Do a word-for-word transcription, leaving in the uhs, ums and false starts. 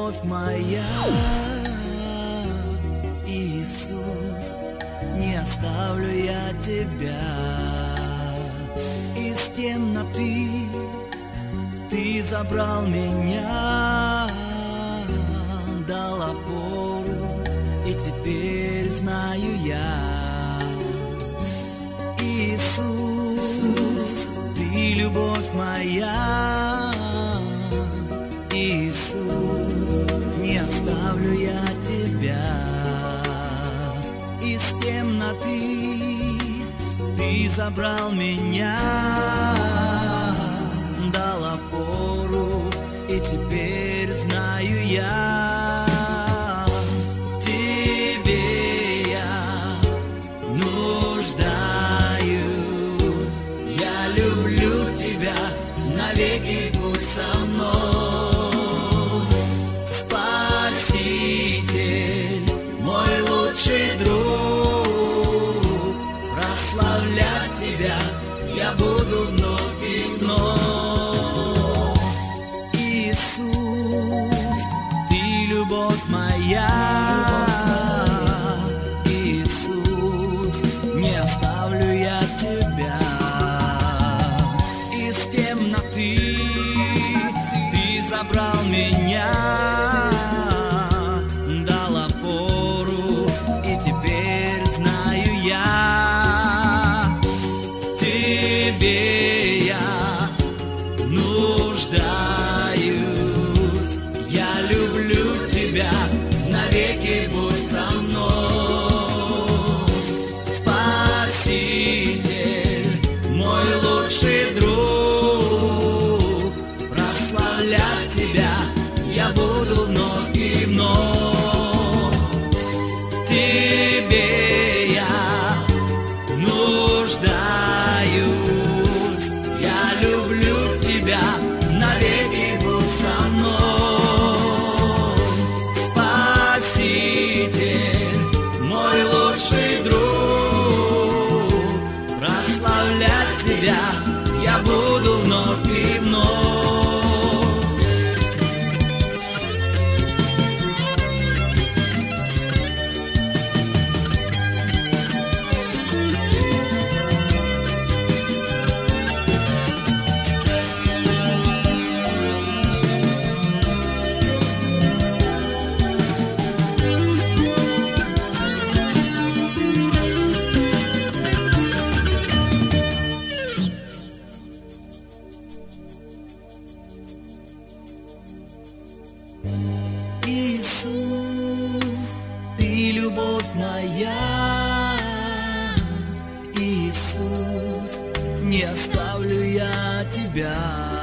любовь моя, Иисус, не оставлю я тебя. Из темноты Ты забрал меня, дал опору, и теперь знаю я, Иисус, Ты любовь моя, Иисус, не оставлю я тебя. Из темноты Ты забрал меня, дал опору, и теперь знаю я, Тебе я нуждаюсь. Я люблю Тебя, навеки будь со мной. Спаситель, мой лучший друг, прославлять Тебя я буду вновь и вновь. Иисус, Ты любовь моя, Иисус, не оставлю я Тебя. Из темноты Ты забрал меня, дал опору, и теперь знаю я, Тебе я нуждаюсь. Я люблю Тебя, навеки будь со мной. Спаситель, мой лучший друг, прославлять Тебя я буду вновь и вновь. Тебе я нуждаюсь. Я люблю Тебя, навеки будь со мной. Спаситель, мой лучший друг, прославлять Тебя я буду вновь и вновь. Иисус, Ты любовь моя, Иисус, не оставлю я Тебя.